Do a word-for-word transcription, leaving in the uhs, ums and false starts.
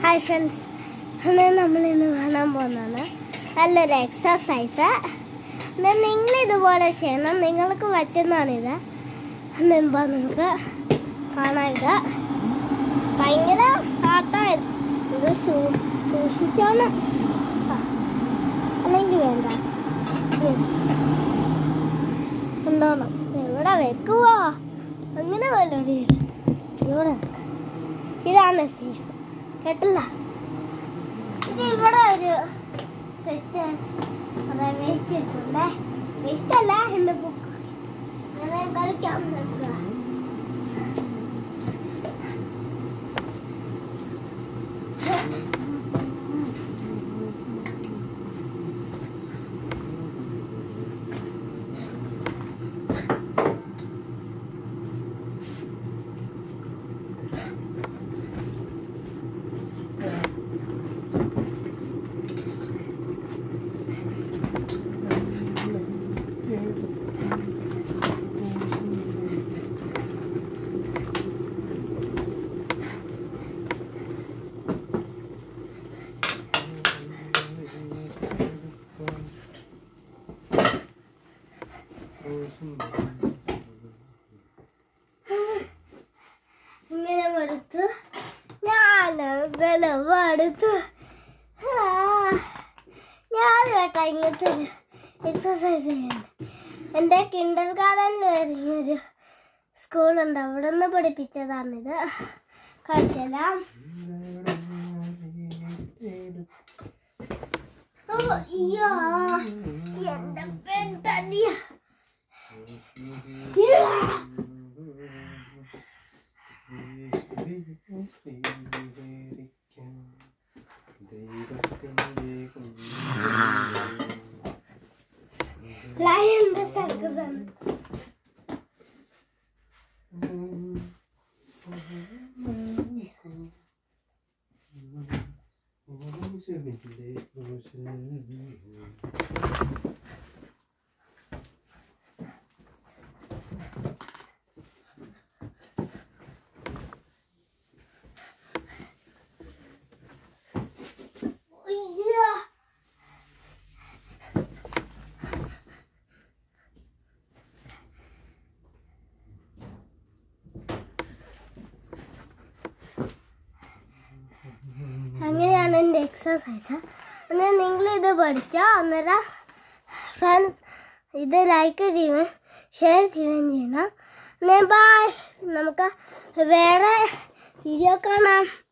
Hi friends, അന്ന് നമ്മളിന്ന് കാണാൻ പോകുന്നതാണ് നല്ലൊരു എക്സസൈസ്. നിങ്ങളിതുപോലെ ചെയ്യണം, നിങ്ങൾക്ക് പറ്റുന്നതാണിത്. എന്നുമ്പോൾ നമുക്ക് കാണാം. ഇത് ഭയങ്കര പാട്ടായത്, ഇത് സൂക്ഷിച്ചോണം, അല്ലെങ്കിൽ വേണ്ട ഉണ്ടോണം. എവിടെ വെക്കുവോ അങ്ങനെ വല്ലൊരു ഇവിടെ വെക്കാം. ഇതാണ് സേഫ്, കേട്ടില്ല. ഇത് ഇവിടെ ഒരു സെറ്റ് അതായത് വേസ്റ്റ് ഇട്ടുണ്ടേ. വേസ്റ്റ് അല്ല, എൻ്റെ ബുക്ക്. അങ്ങനെ കളിക്കാൻ നോക്കുക. ഇങ്ങനെ എടുത്ത് ഞാനടുത്ത് ഞാൻ കേട്ടാ ഇങ്ങനത്തെ എക്സസൈസ് ചെയ്യുന്നത്. എൻ്റെ കിൻഡർ ഗാർഡനിൽ ഒരു സ്കൂളുണ്ട്, അവിടെ നിന്ന് പഠിപ്പിച്ചതാണിത്. കളിച്ചതാം. എൻ്റെ പെൺ തടിയ ലയന്റെ സർക്കസ് ആണ്. അങ്ങനെയാണ് എൻ്റെ എക്സസൈസ്. അന്നേരം നിങ്ങളിത് പഠിച്ചോ. അന്നേരം ഫ്രണ്ട്സ് ഇത് ലൈക്ക് ചെയ്യുകയും ഷെയർ ചെയ്യുകയും ചെയ്യണം. അന്നേരം ബൈ. നമുക്ക് വേറെ വീഡിയോ കാണാം.